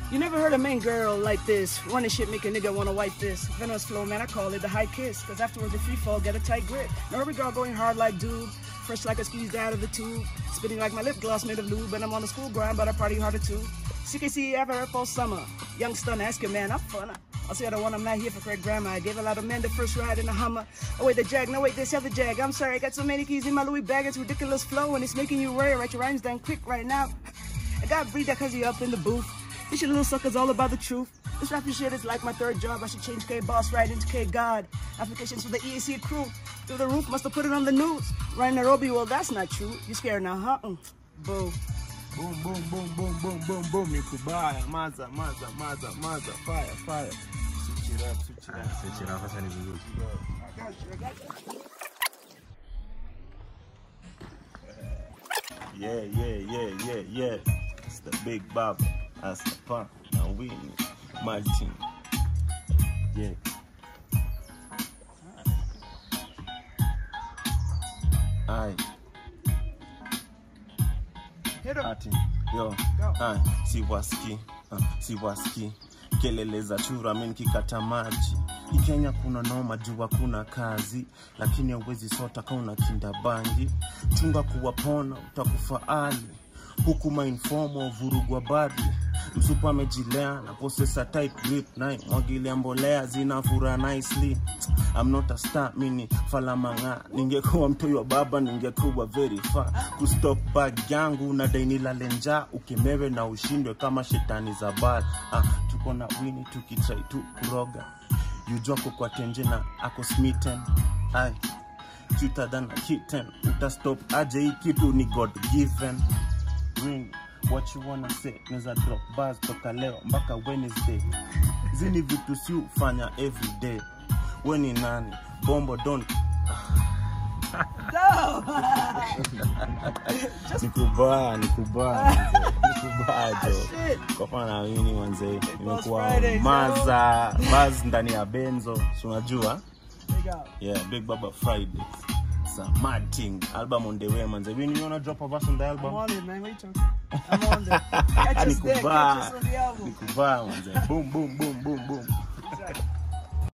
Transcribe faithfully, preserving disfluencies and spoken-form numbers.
You never heard a main girl like this. Running shit make a nigga wanna wipe this. Venomous flow, man, I call it the high kiss. Cause afterwards the free fall, get a tight grip. Now every girl going hard like dude. Fresh like a squeezed out of the tube. Spitting like my lip gloss made of lube. And I'm on the school grind, but I party harder too. C K C ever for summer. Young stun, ask your man, I'm fun. I'll say I don't want, I'm not here for Craig Grandma. I gave a lot of men the first ride in the Hummer. Oh wait, the Jag, no wait, this other Jag. I'm sorry, I got so many keys in my Louis bag. It's ridiculous flow and it's making you rare. Write your rhymes down quick right now. I gotta breathe that cause you up in the booth. This shit little suckers all about the truth. This rapping shit is like my third job. I should change K-Boss right into K-God. Applications for the E A C crew. Through the roof, must have put it on the news. Right in Nairobi, well that's not true. You scared now, huh? Mm. Boo. Boom, boom, boom, boom, boom, boom, boom. Nikubaya, maza, maza, maza, maza, fire, fire. Switch it up, switch it up. Switch it up, that's any good. I got you, I got you. Yeah, yeah, yeah, yeah, yeah. It's the big Bob. That's the pump. Now we my team. Yeah. Aye. Hit him. Ati. Yo. Aye. Siwaski. Uh, siwaski. Kelele za chura mimi nikikata maji. Hii Kenya kuna noma jua kuna kazi, lakini hauwezi sota kama una kinda bangi. Chunga kuwapona utakufaali. Huku mainformo vurugwa badi. Msupa amejilea na possessor type grip nine mwagilia mbolea zinafura nicely. I'm not a star mini falamanga. Ningekuwa mtoyo wa baba ningekuwa very far. Kustop bag yangu na daini la lenja. Ukemewe na ushindwe kama shetani za bar. Ah, tuko na wini tukitry tu kuroga. Yujua kwa tenje na ako smitten. Ay, cuter than a kitten. Uta stop aje hii kitu ni God given. Ring, what you wanna say? Neza drop bars toka leo mpaka Wednesday. Zini vitu si ufanya every day. We ni nani? Bombo don't. No! Nikubaya, nikubaya. Nikubaya jo. Kwa pana wini manze. Nimekuwa maza, buzz ndani ya benzo. Si unajua? Yeah, Big Baba Friday. It's a mad thing. Album on the way, manze. When you wanna drop a verse on the album? I'm on it, man. What you talking? I'm on there. Catch us there. Catch us on the album. Nikubaya, manze. Boom, boom, boom, boom, boom.